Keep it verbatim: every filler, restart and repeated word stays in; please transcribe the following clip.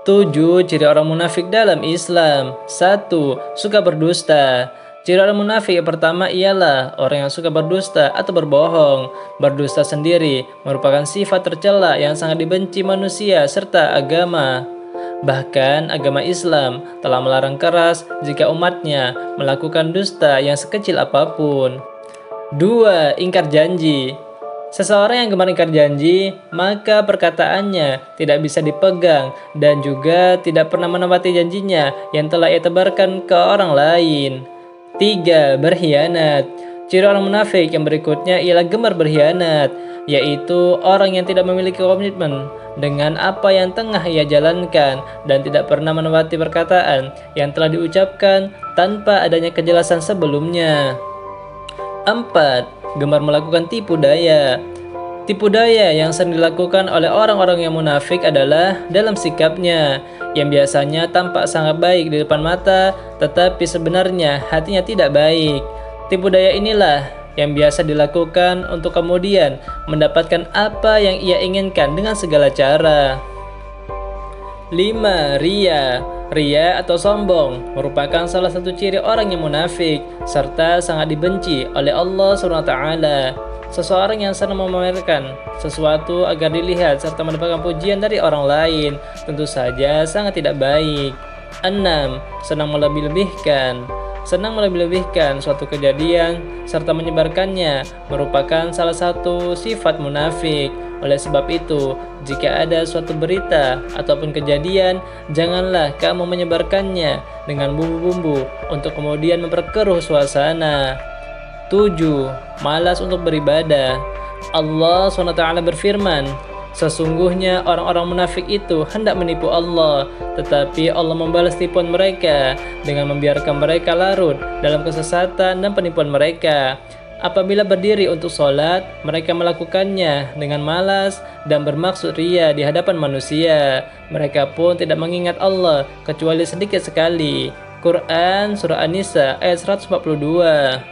Tujuh ciri orang munafik dalam Islam. Satu, suka berdusta. Ciri orang munafik yang pertama ialah orang yang suka berdusta atau berbohong. Berdusta sendiri merupakan sifat tercela yang sangat dibenci manusia serta agama. Bahkan agama Islam telah melarang keras jika umatnya melakukan dusta yang sekecil apapun. Dua, ingkar janji. Seseorang yang gemar ingkar janji, maka perkataannya tidak bisa dipegang dan juga tidak pernah menepati janjinya yang telah ia tebarkan ke orang lain. Tiga, berkhianat. Ciri orang munafik yang berikutnya ialah gemar berkhianat, yaitu orang yang tidak memiliki komitmen dengan apa yang tengah ia jalankan dan tidak pernah menepati perkataan yang telah diucapkan tanpa adanya kejelasan sebelumnya. Empat, gemar melakukan tipu daya. Tipu daya yang sering dilakukan oleh orang-orang yang munafik adalah dalam sikapnya, yang biasanya tampak sangat baik di depan mata, tetapi sebenarnya hatinya tidak baik. Tipu daya inilah yang biasa dilakukan untuk kemudian mendapatkan apa yang ia inginkan dengan segala cara. Lima, ria. Ria atau sombong merupakan salah satu ciri orang yang munafik serta sangat dibenci oleh Allah subhanahu wa taala. Seseorang yang senang memamerkan sesuatu agar dilihat serta mendapatkan pujian dari orang lain tentu saja sangat tidak baik. Enam, senang melebih-lebihkan. Senang melebih-lebihkan suatu kejadian serta menyebarkannya merupakan salah satu sifat munafik. Oleh sebab itu, jika ada suatu berita ataupun kejadian, janganlah kamu menyebarkannya dengan bumbu-bumbu untuk kemudian memperkeruh suasana. Tujuh, malas untuk beribadah. Allah subhanahu wa taala berfirman, sesungguhnya orang-orang munafik itu hendak menipu Allah, tetapi Allah membalas tipuan mereka dengan membiarkan mereka larut dalam kesesatan dan penipuan mereka. Apabila berdiri untuk sholat, mereka melakukannya dengan malas dan bermaksud ria di hadapan manusia. Mereka pun tidak mengingat Allah kecuali sedikit sekali. Quran Surah An-Nisa ayat seratus empat puluh dua.